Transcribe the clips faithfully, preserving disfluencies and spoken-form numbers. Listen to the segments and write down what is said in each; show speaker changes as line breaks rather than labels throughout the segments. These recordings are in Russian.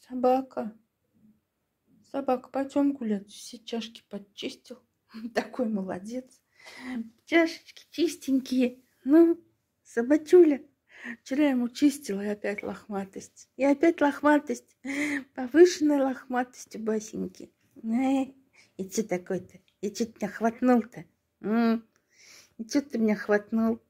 Собака. Собака, пойдем гулять. Все чашки подчистил. Такой молодец. Чашечки чистенькие. Ну, собачуля. Вчера я ему чистила, и опять лохматость. И опять лохматость. Повышенная лохматость у Басеньки. Э, и что такой-то? И что ты меня хватнул-то? М? И что ты меня хватнул?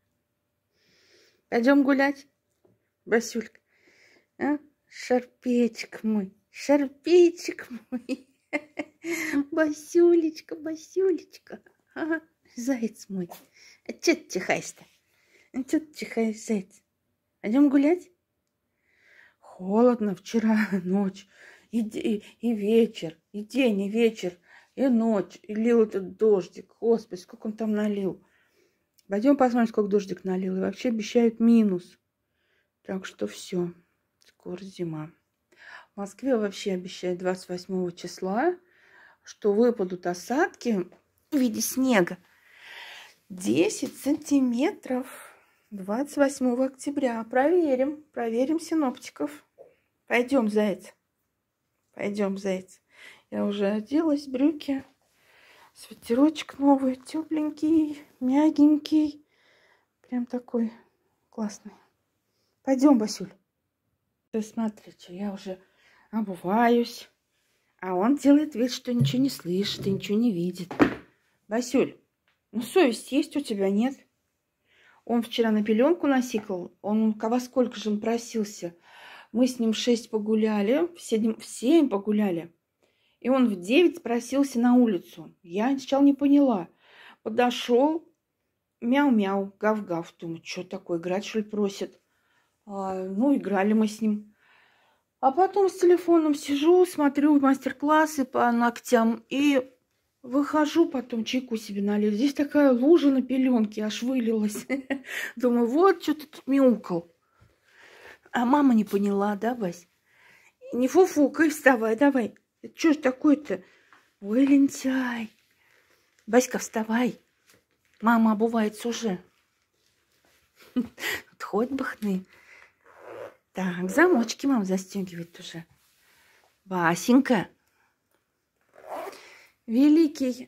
Пойдем гулять, Басюлька. А? Шарпечек мой. Шарпечек мой. Басюлечка, Басюлечка. Ага, заяц мой. А что ты чихаешь-то? А что ты чихаешь, заяц? Пойдем гулять? Холодно вчера ночь. И, и, и вечер, и день, и вечер, и ночь. И лил этот дождик. Господи, сколько он там налил. Пойдем посмотрим, сколько дождик налил. И вообще обещают минус. Так что все. Скоро зима. В Москве вообще обещают двадцать восьмого числа, что выпадут осадки в виде снега. десять сантиметров. двадцать восьмого октября. Проверим. Проверим синоптиков. Пойдем, заяц. Пойдем, заяц. Я уже оделась, брюки. Свитерочек новый, тепленький, мягенький. Прям такой классный. Пойдем, Басюль. Ты смотрите, я уже обуваюсь. А он делает вид, что ничего не слышит и ничего не видит. Басюль, ну совесть есть у тебя, нет? Он вчера на пеленку насикал. Он во сколько же он просился? Мы с ним в шесть погуляли, в семь, в семь погуляли. И он в девять просился на улицу. Я сначала не поняла. Подошел, мяу-мяу, гав-гав. Думаю, что такое, играть, что ли, просит? А, ну, играли мы с ним. А потом с телефоном сижу, смотрю мастер-классы по ногтям. И выхожу, потом чайку себе налил. Здесь такая лужа на пеленке, аж вылилась. Думаю, вот что ты тут мяукал. А мама не поняла, да, Бась? Не фуфукай, вставай, давай. Это что ж такое-то? Ой, лентяй. Баська, вставай. Мама обувается уже. Хоть бы хны. Так, замочки мама застегивает уже. Басенька. Великий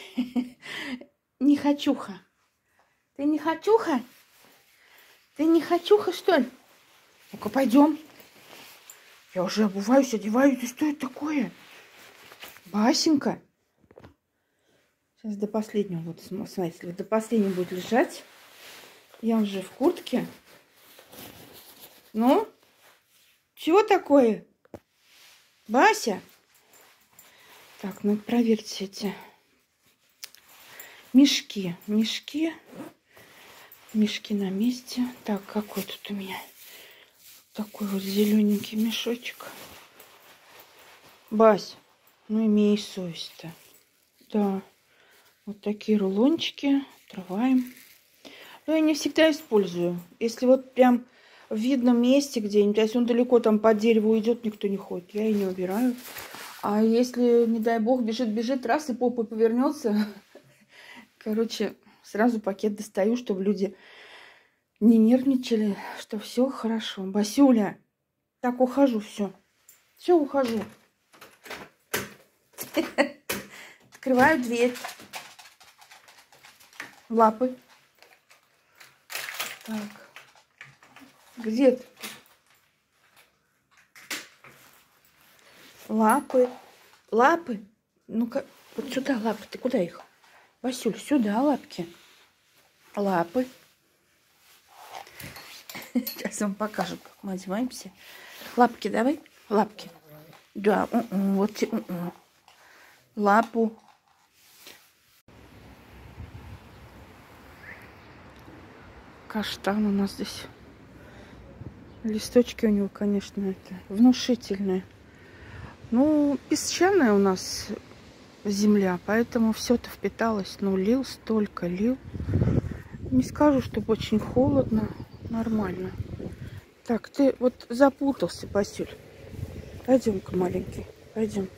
нехочуха. Ты не хочуха? Ты не хочуха, что ли? Ну-ка, пойдем. Я уже обуваюсь, одеваюсь. И что это такое? Басенька. Сейчас до последнего, вот смотрите, до последнего будет лежать. Я уже в куртке. Ну, чего такое? Бася? Так, ну проверьте эти мешки. Мешки. Мешки на месте. Так, какой тут у меня? Такой вот зелененький мешочек. Бась, ну имей совесть-то. Да. Вот такие рулончики. Отрываем. Но я не всегда использую. Если вот прям в видном месте где-нибудь, если он далеко там по дереву уйдет, никто не ходит, я и не убираю. А если, не дай бог, бежит-бежит, раз и попой повернется, короче, сразу пакет достаю, чтобы люди не нервничали, что все хорошо. Басюля, так ухожу, все. Все, ухожу. Открываю дверь. Лапы. Так. Где ты? Лапы. Лапы. Ну-ка, вот сюда лапы. Ты куда их? Васюль, сюда лапки. Лапы. Сейчас вам покажу, как мы одеваемся. Лапки давай. Лапки. Да, у-у, вот у-у. Лапу. Каштан у нас здесь. Листочки у него, конечно, это внушительные. Ну, песчаная у нас земля, поэтому все это впиталось. Ну, лил столько, лил. Не скажу, чтобы очень холодно. Нормально. Так, ты вот запутался, Басюль. Пойдем-ка, маленький. Пойдем.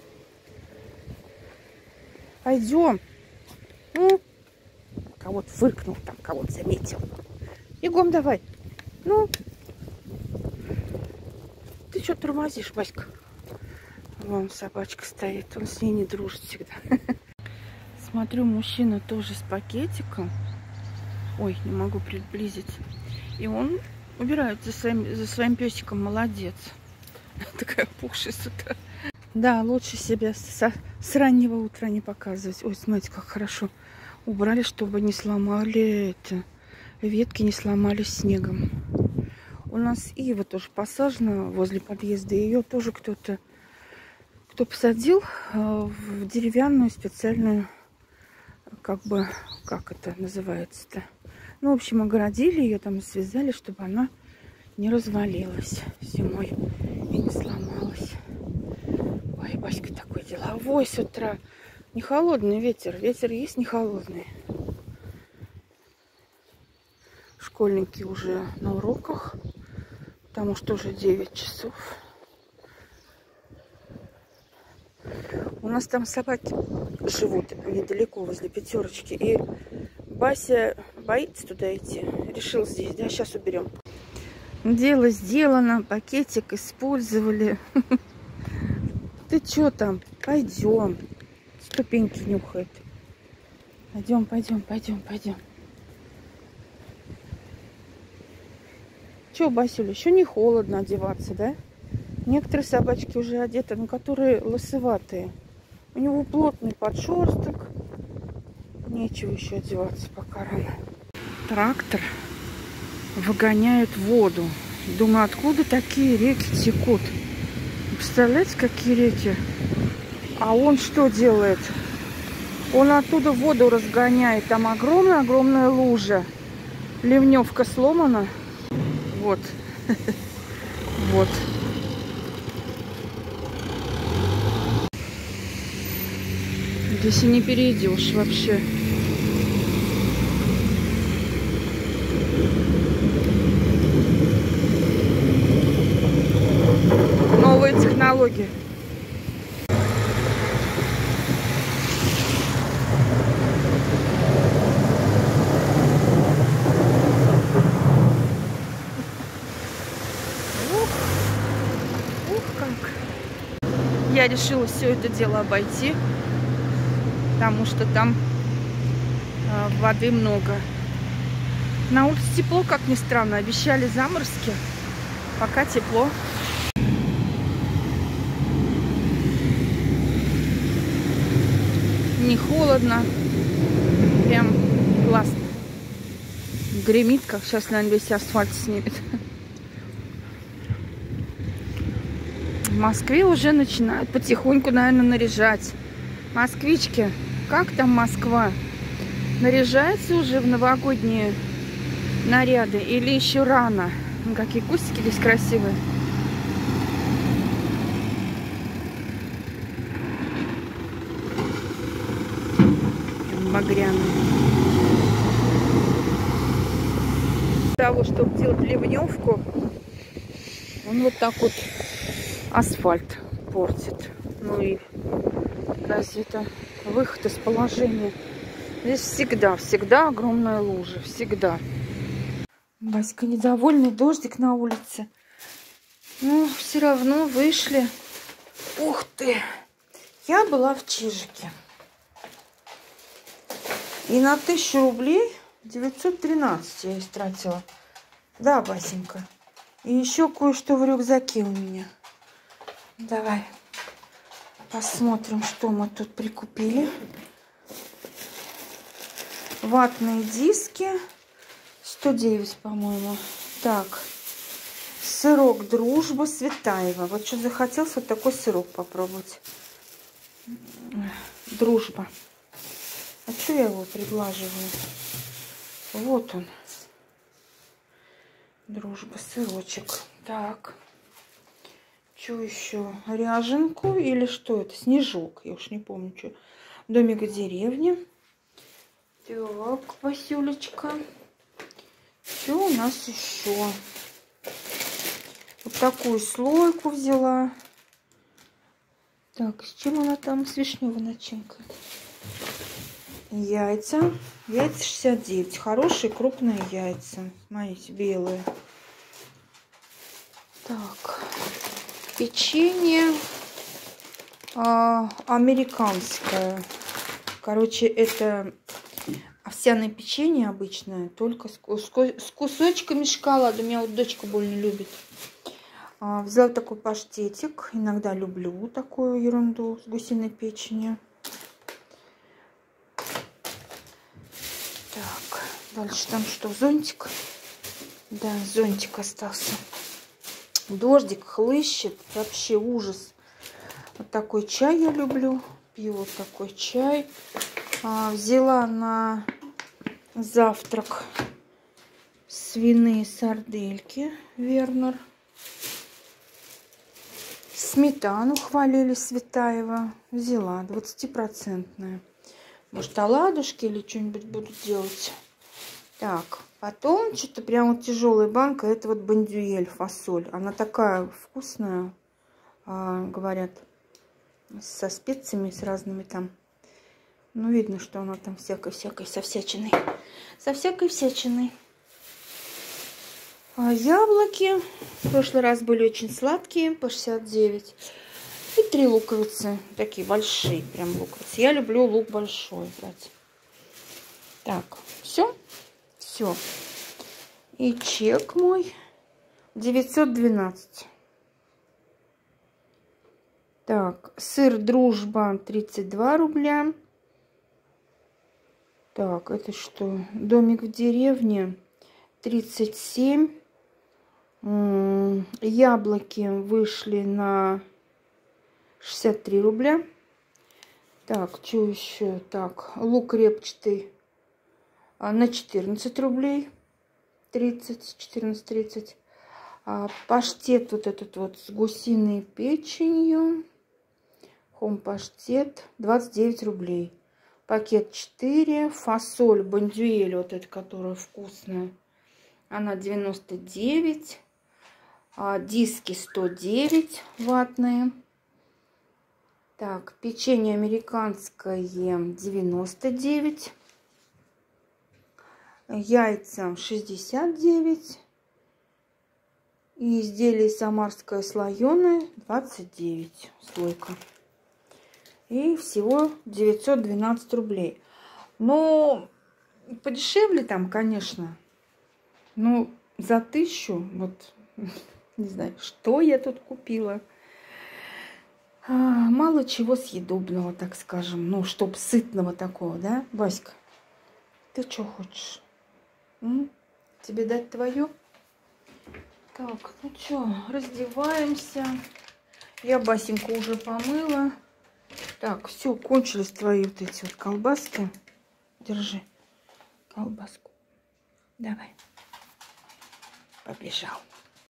Пойдем. Ну, кого-то фыркнул там, кого-то заметил. Бегом давай. Ну. Ты что тормозишь, Васька? Вон собачка стоит, он с ней не дружит всегда. Смотрю, мужчина тоже с пакетиком. Ой, не могу приблизить. И он убирает за своим, за своим песиком. Молодец. Такая пухшая с утра. Да, лучше себя с, с раннего утра не показывать. Ой, смотрите, как хорошо убрали, чтобы не сломали это. Ветки не сломались снегом. У нас ива тоже посажена возле подъезда. Ее тоже кто-то кто посадил в деревянную специальную, как бы, как это называется-то. Ну, в общем, огородили ее, там связали, чтобы она не развалилась зимой и не сломалась. Ой, Баська такой деловой с утра. Не холодный ветер. Ветер есть, не холодный. Школьники уже на уроках, потому что уже девять часов. У нас там собаки живут недалеко, возле пятерочки. И Бася боится туда идти. Решил здесь, да, сейчас уберем. Дело сделано, пакетик использовали. Ты что там? Пойдем. Ступеньки нюхает. Пойдем, пойдем, пойдем, пойдем. Че, Басюля, еще не холодно одеваться, да? Некоторые собачки уже одеты, но которые лысоватые. У него плотный подшерсток. Нечего еще одеваться пока рано. Трактор выгоняет воду. Думаю, откуда такие реки текут? Представляете, какие реки? А он что делает? Он оттуда воду разгоняет. Там огромная-огромная лужа. Ливневка сломана. Вот. Вот. Здесь и не перейдешь вообще. Новые технологии. Ух, ух как. Я решила все это дело обойти, потому что там э, воды много. На улице тепло, как ни странно. Обещали заморозки. Пока тепло. Не холодно. Прям классно. Гремит, как сейчас, наверное, весь асфальт снимет. В Москве уже начинают потихоньку, наверное, наряжать. Москвички, как там Москва? Наряжается уже в новогодние наряды или еще рано? Какие кустики здесь красивые. Багряные. Для того, чтобы делать ливневку, он вот так вот асфальт портит. Ну и разве это выход из положения? Здесь всегда, всегда огромная лужа. Всегда. Баська недовольный, дождик на улице. Но все равно вышли. Ух ты! Я была в Чижике. И на тысячу рублей девятьсот тринадцать я истратила. Да, Басенька. И еще кое-что в рюкзаке у меня. Давай посмотрим, что мы тут прикупили. Ватные диски. сто девять, по-моему. Так. Сырок Дружба Светаева. Вот что захотелось вот такой сырок попробовать. Дружба. А что я его приглаживаю? Вот он. Дружба, сырочек. Так. Что еще? Ряженку или что это? Снежок. Я уж не помню, что. Домик в деревне. Так, Васюлечка. Что у нас еще? Вот такую слойку взяла. Так, с чем она там? С вишневой начинкой. Яйца. Яйца шестьдесят девять. Хорошие крупные яйца. Смотрите, белые. Так. Печенье а, американское. Короче, это овсяное печенье обычное, только с, с кусочками шоколада. У меня вот дочка больно любит. А, взяла такой паштетик. Иногда люблю такую ерунду с гусиной печенью. Так, дальше там что? Зонтик? Да, зонтик остался. Дождик хлыщет. Вообще ужас. Вот такой чай я люблю. Пью вот такой чай. А, взяла на завтрак свиные сардельки Вернер. Сметану хвалили Светаева. Взяла двадцатипроцентная. Может, оладушки или что-нибудь буду делать. Так, потом что-то прям вот тяжелая банка. Это вот бондюэль фасоль. Она такая вкусная, а, говорят, со специями, с разными там. Ну, видно, что она там всякой-всякой, со всячиной. Со всякой всячиной. А яблоки в прошлый раз были очень сладкие, по шестьдесят девять. И три луковицы, такие большие прям луковицы. Я люблю лук большой брать. Так, все, все. И чек мой девятьсот двенадцать. Так, сыр Дружба тридцать два рубля. Так, это что? Домик в деревне тридцать семь. Яблоки вышли на шестьдесят три рубля. Так, что еще? Так, лук репчатый на четырнадцать рублей. тридцать, четырнадцать, тридцать. А, паштет вот этот вот с гусиной печенью. Хом-паштет двадцать девять рублей. Пакет четыре. Фасоль бондюэль, вот эта, которая вкусная, она девяносто девять. А, диски сто девять ватные. Так, печенье американское девяносто девять. Яйца шестьдесят девять. И изделие самарское слоеное двадцать девять. Слойка. И всего девятьсот двенадцать рублей. Но подешевле там, конечно. Ну, за тысячу, вот, не знаю, что я тут купила. А, мало чего съедобного, так скажем. Ну, чтоб сытного такого, да, Васька? Ты что хочешь? М? Тебе дать твое? Так, ну что, раздеваемся. Я Басеньку уже помыла. Так, все, кончились твои вот эти вот колбаски. Держи колбаску. Давай. Побежал.